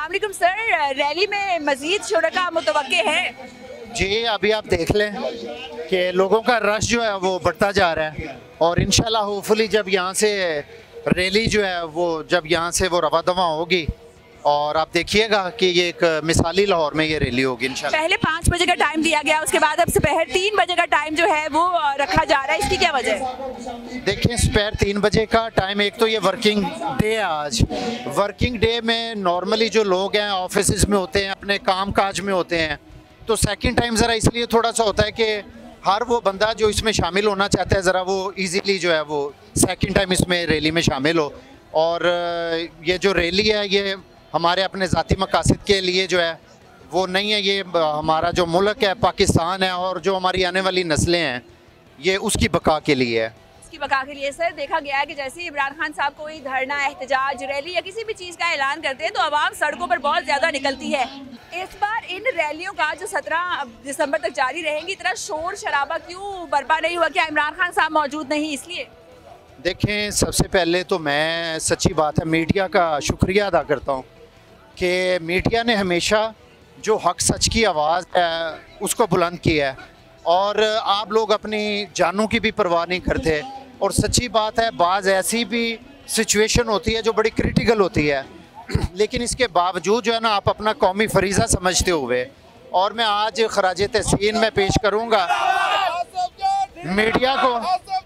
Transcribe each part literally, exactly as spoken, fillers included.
अस्सलाम वालेकुम sir, rally में मजीद शुरका मुतवक्के हैं? जी, अभी आप देख लें कि लोगों का रश जो है वो बढ़ता जा रहा है और इंशाल्लाह होपफुली जब यहाँ से रैली जो है वो जब यहाँ से वो रवा दवा होगी और आप देखिएगा कि ये एक मिसाली लाहौर में ये रैली होगी इंशाल्लाह। पहले पाँच बजे का टाइम दिया गया, उसके बाद अब दोपहर तीन बजे का टाइम जो है वो रखा जा रहा है, इसकी क्या वजह है? देखिए, दोपहर तीन बजे का टाइम, एक तो ये वर्किंग डे है आज। वर्किंग डे में नॉर्मली जो लोग हैं ऑफिस में होते हैं, अपने काम काज में होते हैं, तो सेकंड टाइम ज़रा इसलिए थोड़ा सा होता है कि हर वो बंदा जो इसमें शामिल होना चाहता है ज़रा वो इजीली जो है वो सेकंड टाइम इसमें रैली में शामिल हो। और ये जो रैली है ये हमारे अपने ज़ाती मकासद के लिए जो है वो नहीं है, ये हमारा जो मुल्क है पाकिस्तान है और जो हमारी आने वाली नस्लें हैं ये उसकी बका के लिए है। इसकी बका के लिए सर देखा गया है कि जैसे ही इमरान खान साहब कोई धरना, एहतजाज, रैली या किसी भी चीज़ का ऐलान करते हैं तो आवाम सड़कों पर बहुत ज़्यादा निकलती है। इस बार इन रैलियों का जो सत्रह दिसंबर तक जारी रहेंगी, इतना शोर शराबा क्यों बर्पा नहीं हुआ? क्या इमरान खान साहब मौजूद नहीं इसलिए? देखें, सबसे पहले तो मैं सच्ची बात है मीडिया का शुक्रिया अदा करता हूँ कि मीडिया ने हमेशा जो हक सच की आवाज़ है उसको बुलंद किया है और आप लोग अपनी जानों की भी परवाह नहीं करते। और सच्ची बात है, बाज़ ऐसी भी सिचुएशन होती है जो बड़ी क्रिटिकल होती है, लेकिन इसके बावजूद जो है ना आप अपना कौमी फरीज़ा समझते हुए, और मैं आज खराज तहसीन में पेश करूँगा मीडिया को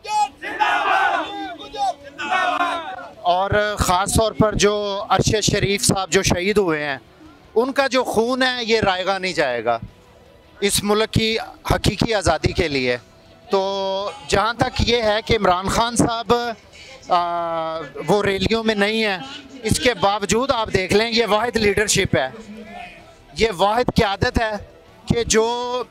और ख़ास तौर पर जो अरशद शरीफ साहब जो शहीद हुए हैं उनका जो खून है ये रायगा नहीं जाएगा इस मुल्क की हकीकी आज़ादी के लिए। तो जहाँ तक ये है कि इमरान खान साहब वो रैलियों में नहीं है, इसके बावजूद आप देख लें ये वाहिद लीडरशिप है, ये वाहिद क़यादत है कि जो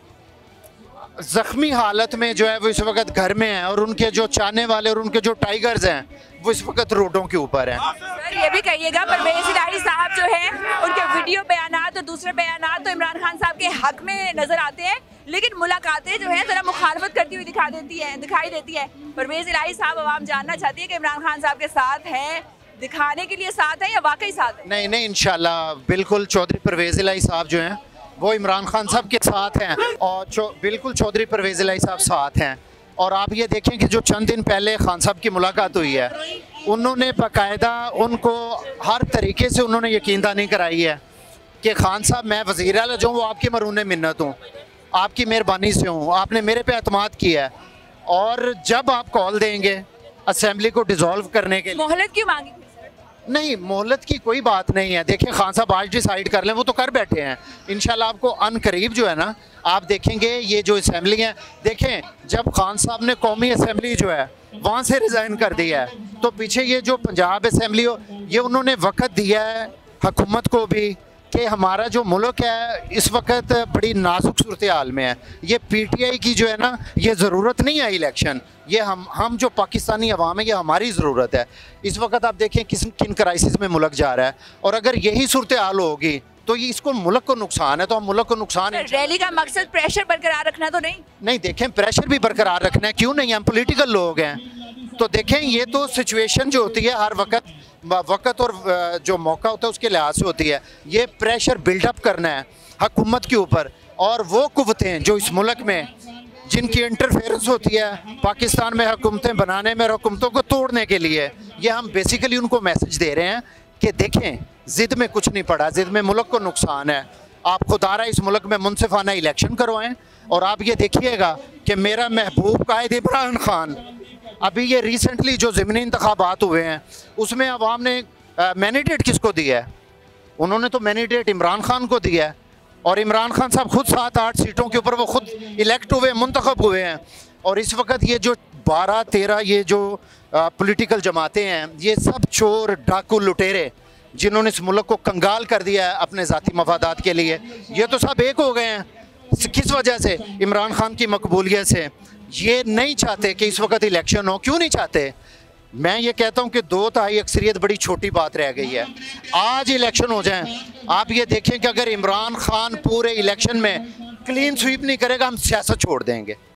ज़ख्मी हालत में जो है वो इस वक्त घर में है और उनके जो चाहने वाले और उनके जो टाइगर्स हैं वो इस वक्त रोडों के ऊपर हैं। सर ये भी कहिएगा परवेज़ इलाही साहब जो है उनके वीडियो बयानात और दूसरे बयानात तो इमरान खान साहब के हक में नज़र आते हैं, लेकिन मुलाकातें जो है ज़रा मुखालफत करती हुई दिखा देती है दिखाई देती है। परवेज़ इलाही साहब आवाम जानना चाहती है कि इमरान खान साहब के साथ है, दिखाने के लिए साथ है या वाकई साथ है? नहीं नहीं, इंशाल्लाह बिल्कुल चौधरी परवेज़ इलाही साहब जो हैं वो इमरान खान साहब के साथ हैं और बिल्कुल चौधरी परवेज़ इलाही साहब साथ हैं। और आप ये देखें कि जो चंद दिन पहले खान साहब की मुलाकात हुई है उन्होंने बाकायदा उनको हर तरीके से उन्होंने यकीनदहानी कराई है कि खान साहब मैं वज़ीर आला जो हूँ आपकी मरून मिन्नत हूँ, आपकी मेहरबानी से हूँ, आपने मेरे पे एतमाद किया है और जब आप कॉल देंगे असम्बली को डिसॉल्व करने के लिए। मोहलत क्यों मांगी? नहीं, मोहलत की कोई बात नहीं है। देखिए, खान साहब आज डिसाइड कर लें वो तो कर बैठे हैं, इंशाल्लाह आपको अनकरीब जो है ना आप देखेंगे ये जो असम्बली है। देखें, जब खान साहब ने कौमी असम्बली जो है वहाँ से रिज़ाइन कर दिया है तो पीछे ये जो पंजाब असम्बली हो ये उन्होंने वक़्त दिया है हुकूमत को भी कि हमारा जो मुल्क है इस वक्त बड़ी नाजुक सूरत हाल में है। ये पीटीआई की जो है ना ये ज़रूरत नहीं है इलेक्शन, ये हम हम जो पाकिस्तानी अवाम है ये हमारी ज़रूरत है। इस वक्त आप देखें किस किन क्राइसिस में मुल्क जा रहा है और अगर यही सूरत हाल होगी तो ये इसको मुल्क को नुकसान है, तो हम मुल्क को नुकसान है। रैली का मकसद प्रेशर बरकरार रखना तो नहीं? नहीं, देखें प्रेशर भी बरकरार रखना है, क्यों नहीं, हम पोलिटिकल लोग हैं। तो देखें ये तो सिचुएशन जो होती है हर वक्त वक्त और जो मौका होता है उसके लिहाज से होती है। ये प्रेशर बिल्डअप करना है हुकूमत के ऊपर और वो कुव्वतें जो इस मुल्क में जिनकी इंटरफेरेंस होती है पाकिस्तान में हुकूमतें बनाने में और हुकूमतों को तोड़ने के लिए, ये हम बेसिकली उनको मैसेज दे रहे हैं कि देखें ज़िद में कुछ नहीं पड़ा, ज़िद में मुल्क को नुकसान है। आप खुदारा इस मुल्क में मुनसिफाना इलेक्शन करवाएं और आप ये देखिएगा कि मेरा महबूब कायद इमरान खान अभी ये रिसेंटली जो ज़मीनी इंतखाबात हुए हैं उसमें अवाम ने मैंडेट किसको दिया है? उन्होंने तो मैंडेट इमरान खान को दिया है और इमरान खान साहब खुद सात आठ सीटों के ऊपर वो खुद इलेक्ट हुए, मुंतखब हुए हैं। और इस वक्त ये जो बारह तेरह ये जो पॉलिटिकल जमातें हैं ये सब चोर डाकू लुटेरे जिन्होंने इस मुल्क को कंगाल कर दिया है अपने ज़ाती मफादात के लिए, ये तो सब एक हो गए हैं। किस वजह से? इमरान खान की मकबूलियत से। ये नहीं चाहते कि इस वक्त इलेक्शन हो। क्यों नहीं चाहते? मैं ये कहता हूँ कि दो तिहाई अक्सरियत बड़ी छोटी बात रह गई है, आज इलेक्शन हो जाए। आप ये देखें कि अगर इमरान खान पूरे इलेक्शन में क्लीन स्वीप नहीं करेगा हम सियासत छोड़ देंगे।